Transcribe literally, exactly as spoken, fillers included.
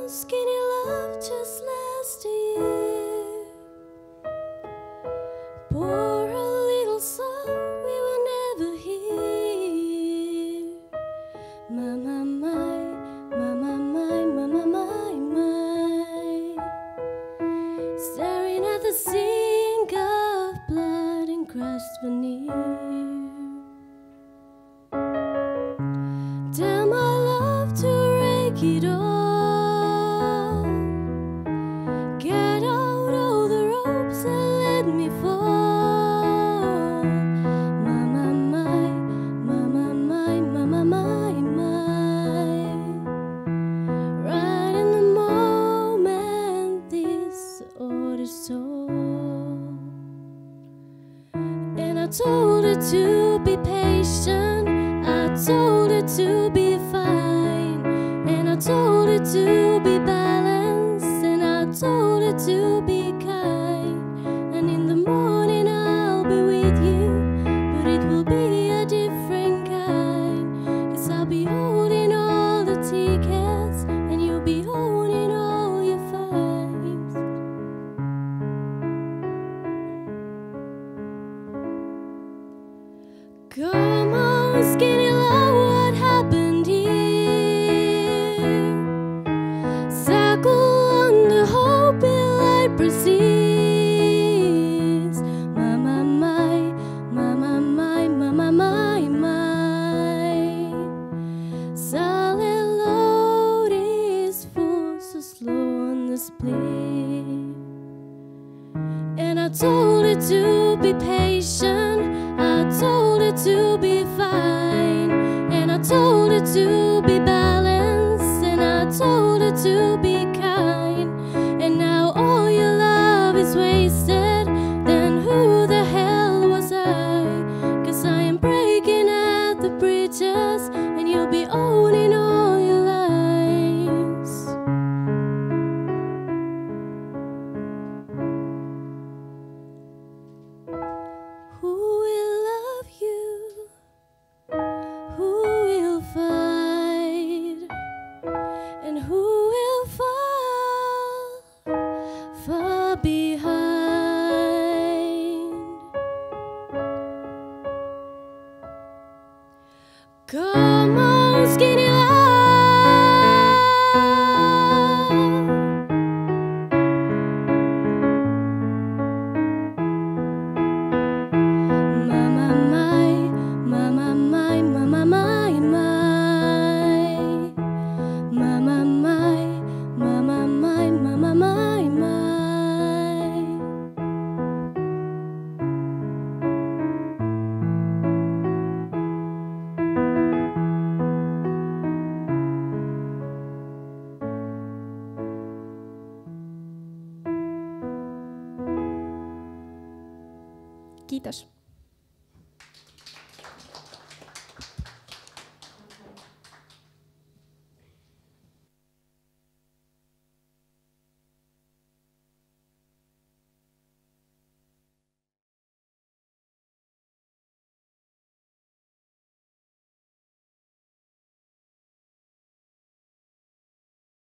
skinny love just last a year. Pour a little song we will never hear. My, my, my, my, my, my, my, my, my, my. Staring at the sink of blood and crushed veneer. Tell my love to rake it all. Get out all the ropes and let me fall. My, my, my, my, my, my, my, my, my, my. Right in the moment this order's told. And I told her to be patient, I told her to be fine, and I told her to be balanced, and I told her to be kind. And in the morning I'll be with you, but it will be a different kind. 'Cause I'll be holding all the tickets, and you'll be holding all your fights. Come on, skinny love, what happened here? Circle on the hope in light persists. My, my, my, my, my, my, my, my, my, my. Silent load is full, so slow on the split. And I told her to be patient, I told her to be fine, and I told her to be balanced, and I told her to be kind. And now all your love is wasted, then who the hell was I? 'Cause I am breaking at the bridges, and you'll be owning all your lies. Who will love you? Who will fight? And who will fall far behind? Come on, skinny love. My, my, my, my, my, my, my, my, my, my. My, my, my, my, my, my, my, my, my, my. Kiitos.